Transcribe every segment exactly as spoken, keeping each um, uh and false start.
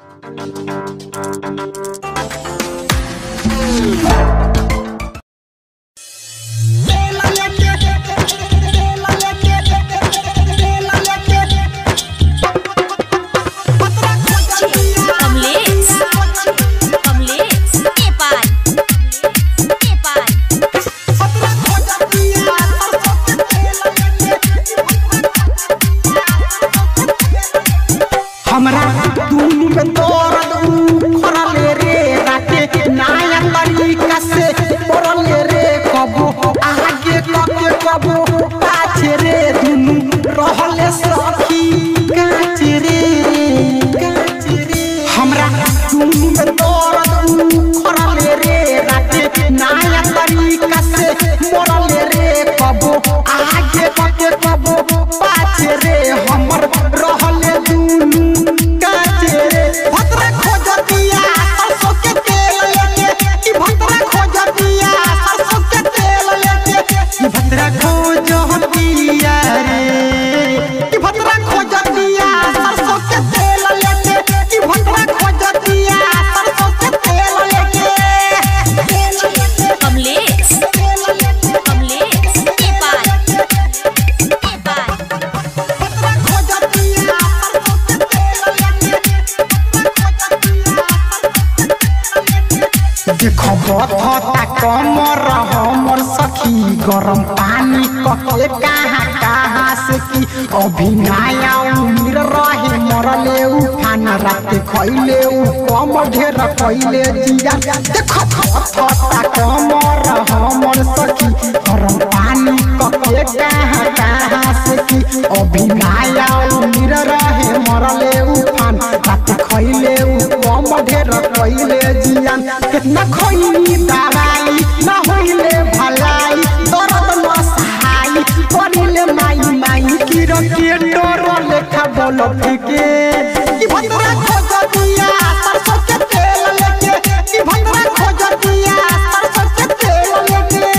कमर हमर सखी गरम पानी कके कहाँ कहाँ से की अभी नया उम्र रहे मरले उ खाना रात खैले उ कम ढेर खैले जिया देखो फटा कमर हमर सखी गरम पानी कके कहाँ कहाँ से की अभी नया उम्र रहे मरले उ खाना रात खैले उ कम ढेर खैले जिया कितना खैनी दवाई ना होइले भलाई दर्द न सहाई करिले माई माई की रके डर लेखा बोल फेके की भंडरा खोज दिया सरसों के तेल लेके की भंडरा खोज दिया सरसों के तेल लेके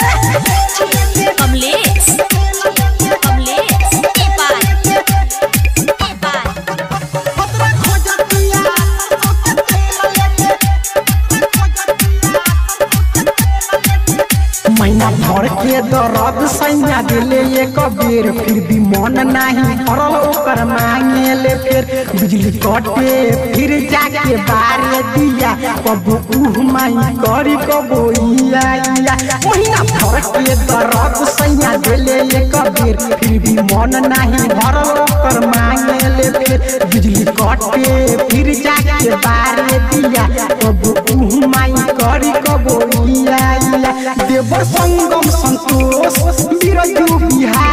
कमलेश कमलेश के पार के पार भंडरा खोज दिया सरसों के तेल लेके महीना भर के दर्द सैया दिले एक बेर फिर भी मन नहीं भरल ओकर मांगे ले फिर बिजली कटे फिर जाके बारे दिया कबो उह माई करी कबो इया इया महीना भर के दर्द सैया दिले एक बेर फिर भी मन नहीं भरल ओकर मांगे ले फिर बिजली कटे फिर जाके बारे दिया कबो उह माई करी कबो इया इया देवर संगम संतोष बिरजू बिहार